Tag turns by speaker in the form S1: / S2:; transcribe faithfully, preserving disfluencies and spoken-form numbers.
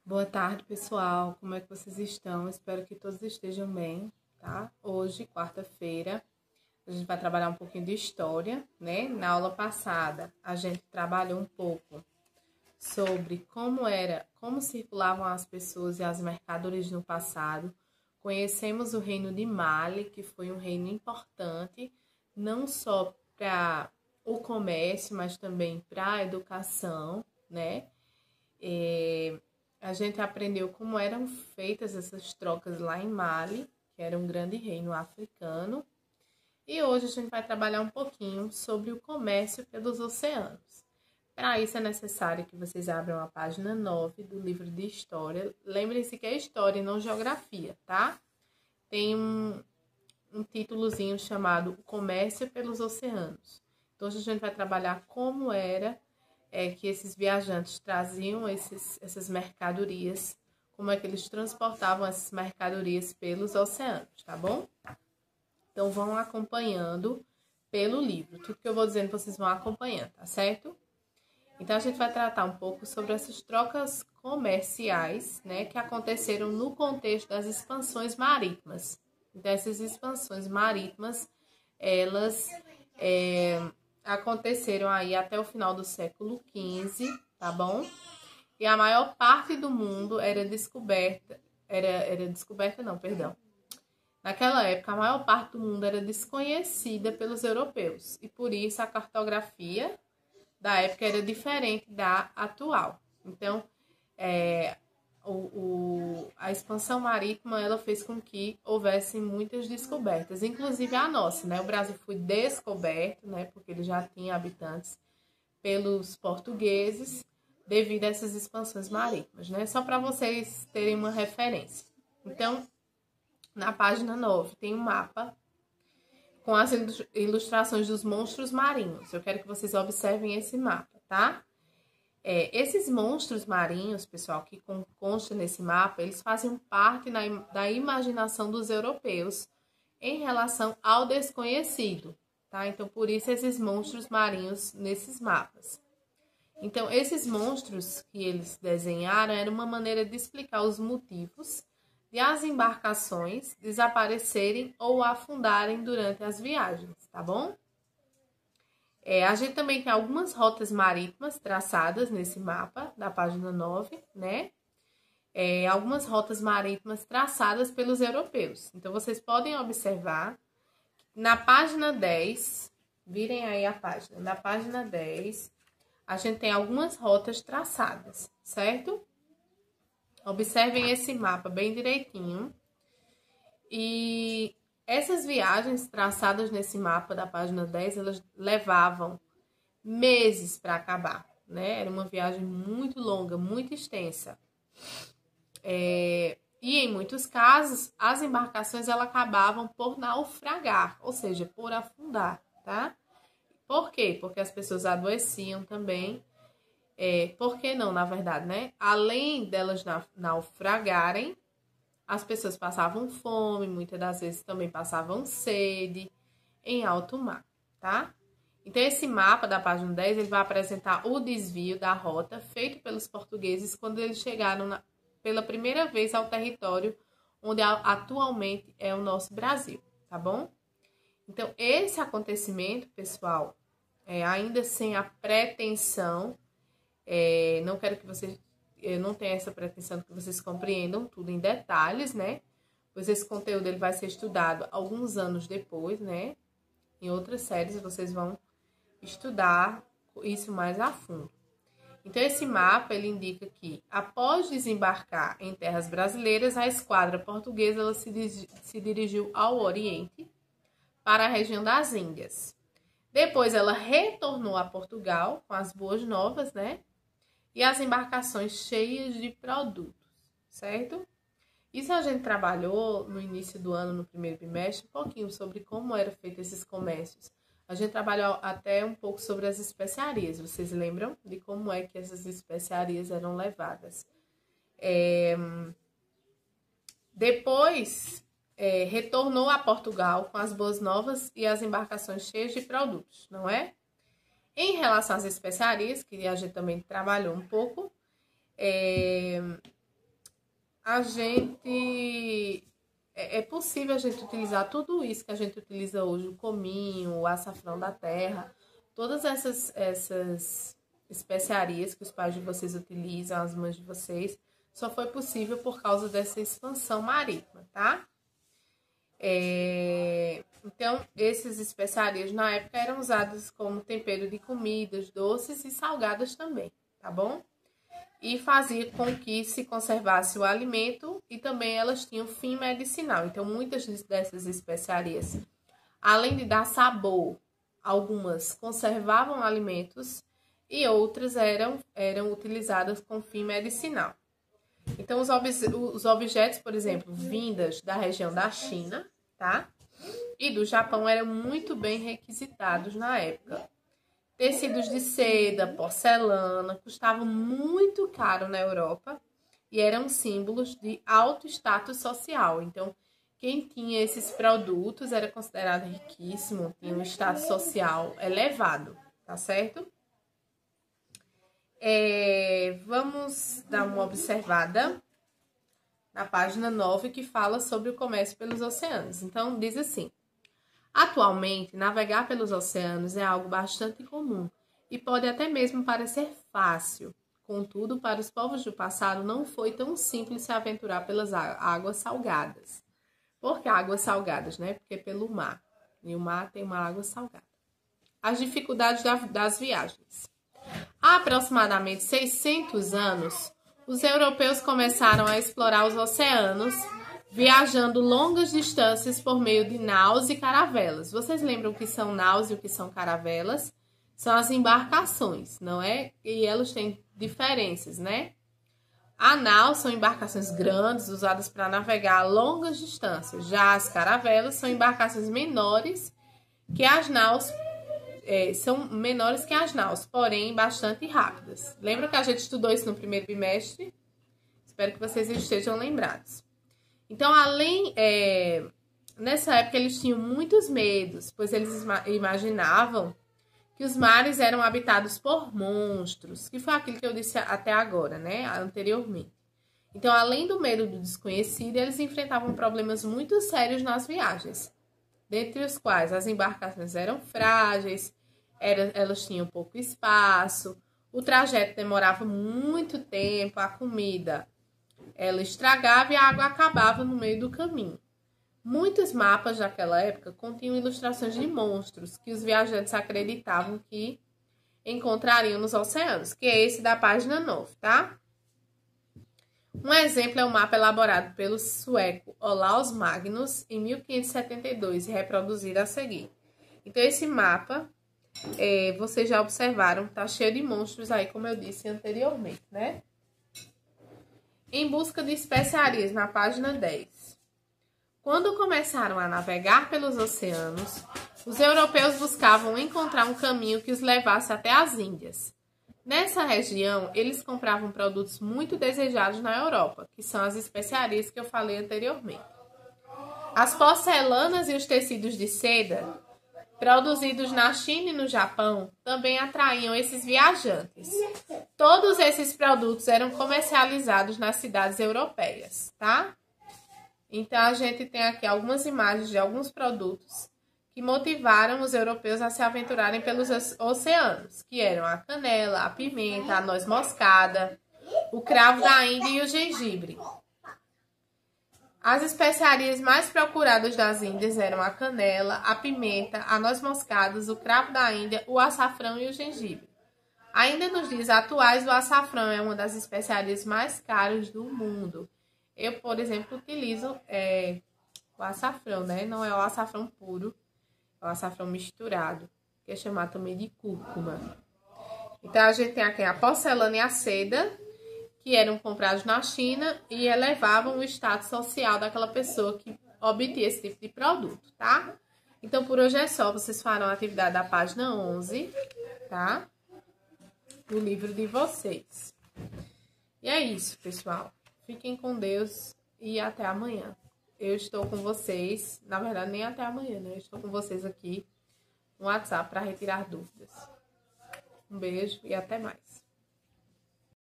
S1: Boa tarde, pessoal. Como é que vocês estão? Espero que todos estejam bem, tá? Hoje, quarta-feira, a gente vai trabalhar um pouquinho de história, né? Na aula passada, a gente trabalhou um pouco sobre como era, como circulavam as pessoas e as mercadorias no passado. Conhecemos o reino de Mali, que foi um reino importante, não só para o comércio, mas também para a educação, né? É, a gente aprendeu como eram feitas essas trocas lá em Mali, que era um grande reino africano. E hoje a gente vai trabalhar um pouquinho sobre o comércio pelos oceanos. Para isso é necessário que vocês abram a página nove do livro de História. Lembrem-se que é História e não Geografia, tá? Tem um, um títulozinho chamado O Comércio pelos Oceanos. Então hoje a gente vai trabalhar como era é, que esses viajantes traziam esses, essas mercadorias, como é que eles transportavam essas mercadorias pelos oceanos, tá bom? Então, vão acompanhando pelo livro. Tudo que eu vou dizendo, vocês vão acompanhando, tá certo? Então, a gente vai tratar um pouco sobre essas trocas comerciais, né, que aconteceram no contexto das expansões marítimas. Então, essas expansões marítimas, elas é, aconteceram aí até o final do século quinze, tá bom? E a maior parte do mundo era descoberta, era, era descoberta não, perdão. Naquela época, a maior parte do mundo era desconhecida pelos europeus e por isso a cartografia da época era diferente da atual. Então, é, o, o, a expansão marítima ela fez com que houvesse muitas descobertas, inclusive a nossa, né? O Brasil foi descoberto, né? Porque ele já tinha habitantes pelos portugueses devido a essas expansões marítimas, né? Só para vocês terem uma referência. Então, na página nove tem um mapa com as ilustrações dos monstros marinhos. Eu quero que vocês observem esse mapa, tá? É, esses monstros marinhos, pessoal, que constam nesse mapa, eles fazem parte na, da imaginação dos europeus em relação ao desconhecido, tá? Então, por isso, esses monstros marinhos nesses mapas. Então, esses monstros que eles desenharam era uma maneira de explicar os motivos de as embarcações desaparecerem ou afundarem durante as viagens, tá bom? É, a gente também tem algumas rotas marítimas traçadas nesse mapa da página nove, né? É, algumas rotas marítimas traçadas pelos europeus. Então, vocês podem observar na página dez, virem aí a página, na página dez, a gente tem algumas rotas traçadas, certo? Observem esse mapa bem direitinho. E essas viagens traçadas nesse mapa da página dez, elas levavam meses para acabar, né? Era uma viagem muito longa, muito extensa. É, e em muitos casos, as embarcações elas acabavam por naufragar, ou seja, por afundar, tá? Por quê? Porque as pessoas adoeciam também. É, por que não, na verdade, né? Além delas naufragarem, as pessoas passavam fome, muitas das vezes também passavam sede em alto mar, tá? Então, esse mapa da página dez, ele vai apresentar o desvio da rota feito pelos portugueses quando eles chegaram na, pela primeira vez ao território onde atualmente é o nosso Brasil, tá bom? Então, esse acontecimento, pessoal, é, ainda sem a pretensão, É, não quero que vocês, eu não tenho essa pretensão que vocês compreendam tudo em detalhes, né? Pois esse conteúdo ele vai ser estudado alguns anos depois, né? Em outras séries vocês vão estudar isso mais a fundo. Então, esse mapa ele indica que, após desembarcar em terras brasileiras, a esquadra portuguesa ela se, se dirigiu ao Oriente, para a região das Índias. Depois, ela retornou a Portugal com as boas novas, né? E as embarcações cheias de produtos, certo? Isso a gente trabalhou no início do ano, no primeiro bimestre, um pouquinho sobre como eram feitos esses comércios. A gente trabalhou até um pouco sobre as especiarias. Vocês lembram de como é que essas especiarias eram levadas? É... Depois, é, retornou a Portugal com as boas novas e as embarcações cheias de produtos, não é? Em relação às especiarias, que a gente também trabalhou um pouco, é, a gente... É, é possível a gente utilizar tudo isso que a gente utiliza hoje, o cominho, o açafrão da terra, todas essas, essas especiarias que os pais de vocês utilizam, as mães de vocês, só foi possível por causa dessa expansão marítima, tá? É... Então, essas especiarias na época eram usadas como tempero de comidas, doces e salgadas também, tá bom? E fazia com que se conservasse o alimento e também elas tinham fim medicinal. Então, muitas dessas especiarias, além de dar sabor, algumas conservavam alimentos e outras eram, eram utilizadas com fim medicinal. Então, os, ob os objetos, por exemplo, vindas da região da China, tá? E do Japão eram muito bem requisitados na época. Tecidos de seda, porcelana, custavam muito caro na Europa e eram símbolos de alto status social. Então, quem tinha esses produtos era considerado riquíssimo, tinha um status social elevado, tá certo? É, vamos dar uma observada na página nove, que fala sobre o comércio pelos oceanos. Então, diz assim: atualmente, navegar pelos oceanos é algo bastante comum e pode até mesmo parecer fácil. Contudo, para os povos do passado, não foi tão simples se aventurar pelas águas salgadas. Por que águas salgadas, né? Porque pelo mar. E o mar tem uma água salgada. As dificuldades das viagens. Há aproximadamente seiscentos anos, os europeus começaram a explorar os oceanos, viajando longas distâncias por meio de naus e caravelas. Vocês lembram o que são naus e o que são caravelas? São as embarcações, não é? E elas têm diferenças, né? A nau são embarcações grandes, usadas para navegar a longas distâncias. Já as caravelas são embarcações menores que as naus, é, são menores que as naus, porém bastante rápidas. Lembra que a gente estudou isso no primeiro bimestre? Espero que vocês estejam lembrados. Então, além, é, nessa época eles tinham muitos medos, pois eles imaginavam que os mares eram habitados por monstros, que foi aquilo que eu disse até agora, né, anteriormente. Então, além do medo do desconhecido, eles enfrentavam problemas muito sérios nas viagens, dentre os quais as embarcações eram frágeis, era, elas tinham pouco espaço, o trajeto demorava muito tempo, a comida ela estragava e a água acabava no meio do caminho. Muitos mapas daquela época continham ilustrações de monstros que os viajantes acreditavam que encontrariam nos oceanos, que é esse da página nove, tá? Um exemplo é o mapa elaborado pelo sueco Olaus Magnus em mil quinhentos e setenta e dois e reproduzido a seguir. Então, esse mapa, é, vocês já observaram, tá cheio de monstros aí, como eu disse anteriormente, né? Em busca de especiarias, na página dez. Quando começaram a navegar pelos oceanos, os europeus buscavam encontrar um caminho que os levasse até as Índias. Nessa região, eles compravam produtos muito desejados na Europa, que são as especiarias que eu falei anteriormente. As porcelanas e os tecidos de seda, produzidos na China e no Japão, também atraíam esses viajantes. Todos esses produtos eram comercializados nas cidades europeias, tá? Então, a gente tem aqui algumas imagens de alguns produtos que motivaram os europeus a se aventurarem pelos oceanos, que eram a canela, a pimenta, a noz moscada, o cravo da Índia e o gengibre. As especiarias mais procuradas das Índias eram a canela, a pimenta, a noz moscada, o cravo da Índia, o açafrão e o gengibre. Ainda nos dias atuais, o açafrão é uma das especiarias mais caras do mundo. Eu, por exemplo, utilizo é, o açafrão, né? Não é o açafrão puro, é o açafrão misturado, que é chamado também de cúrcuma. Então, a gente tem aqui a porcelana e a seda, que eram comprados na China e elevavam o status social daquela pessoa que obtinha esse tipo de produto, tá? Então, por hoje é só. Vocês farão a atividade da página onze, tá? Do livro de vocês. E é isso, pessoal. Fiquem com Deus e até amanhã. Eu estou com vocês, na verdade, nem até amanhã, né? Eu estou com vocês aqui no WhatsApp para retirar dúvidas. Um beijo e até mais.